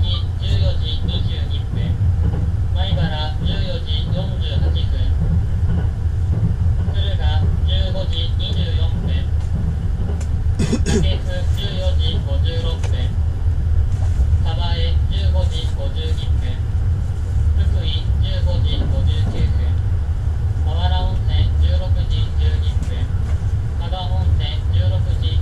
14時22分、米原14時48分、敦賀15時24分、武生14時56分、鯖江15時52分、福井15時59分、あわら温泉16時12分、加賀温泉16時